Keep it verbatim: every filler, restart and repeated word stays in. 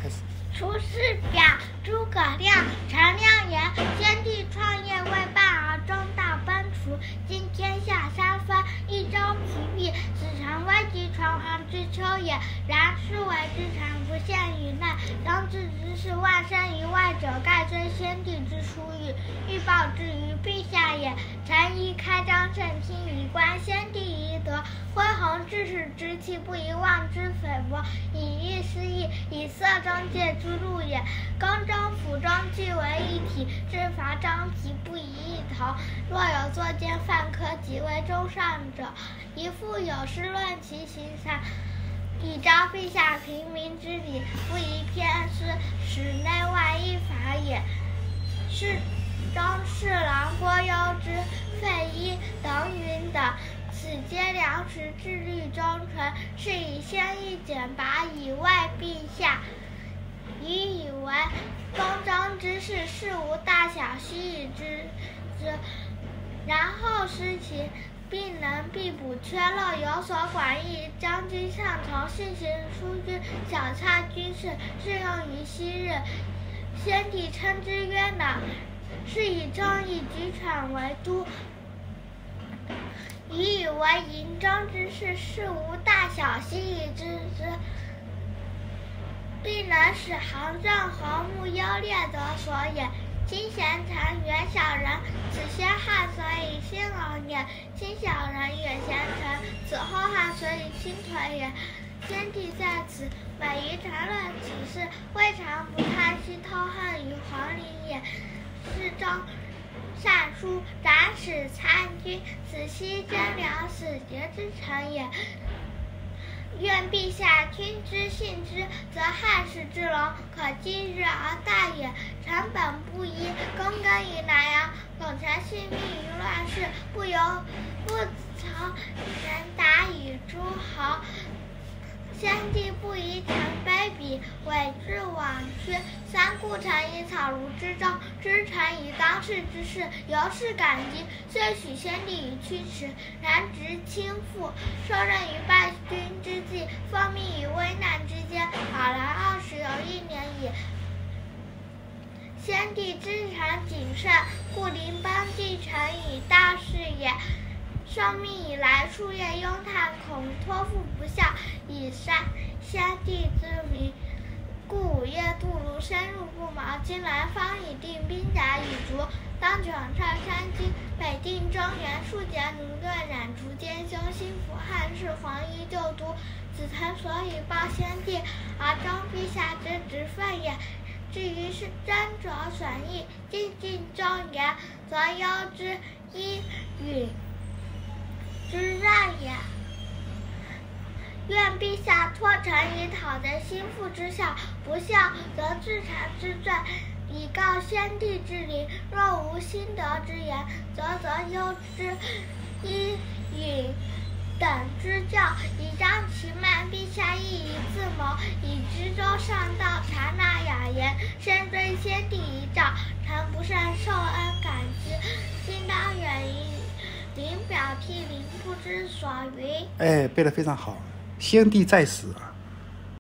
开始。 出师表，诸葛亮。陈亮言：先帝创业未半而中道崩殂，今天下三分，一朝疲弊，此诚危急存亡之秋也。然士为之臣，不陷于内，当自之事万生于外者，盖虽先帝之殊遇，欲报之于陛下也。臣宜开张圣听，以观先帝遗德。恢弘志士之气，不宜妄之菲薄，以义失义，以色中介之路也。宫中府中俱为一体，制罚章皮不宜一同。若有作奸犯科，即为中上者，宜复有司论其刑罚，以昭陛下平民之礼，不宜偏私，使内外一法也。是中侍郎郭攸之、费祎等允等，此皆良实志虑忠纯，是以先议简拔，以慰陛下。以以为宫中之事，事无大小，悉以知之，然后施行，必能必补缺漏，有所广益。将军上从，信行疏军，小察军事，适用于昔日。先帝称之曰脑，是以忠义举犬为都。以以为营中之事，事无大小，悉以知之，必能使行政宏穆优劣得所也。亲贤臣，远小人，此先汉所以兴隆也；亲小人，远贤臣，此后汉所以倾颓也。先帝在此，每于谈论其事，未尝不叹息偷恨于皇陵也。是中善书，斩使参军，此悉贞良死节之臣也。愿陛下君之信之，则汉室之隆，可今日而待也。臣本不依，躬耕于南阳，恐臣性命于乱世，不由不曾人达与诸侯。先帝不宜臣卑鄙，委之罔屈。三顾臣以草庐之中，知臣以当世之事，由是感激。遂许先帝以驱驰，然执轻负，受任于败军之际，奉命于危难之间，好然二十有一年也。先帝知臣谨慎，故临邦继承以大事也。受命以来，数月拥叹，恐托付不效，以善先帝之名。故五月渡泸，深入不毛。今来方已定，兵甲已足，当迥上山军，北定中原，庶竭奴钝，染除奸凶，兴复汉室，皇夷旧都。子臣所以报先帝，而忠陛下之职分也。至于是斟酌损益，尽尽忠言，则攸之、祎、允之让也。愿陛下托臣以讨贼心腹之效，不效则治臣之罪，以告先帝之灵。若无心得之言，则则攸之、祎、允等之教，以彰其慢。陛下亦以自谋，以知州上道，察纳雅言，深追先帝遗诏，臣不甚受恩感激。今当远于临表涕零，不知所云。 哎，背得非常好。先帝在时啊，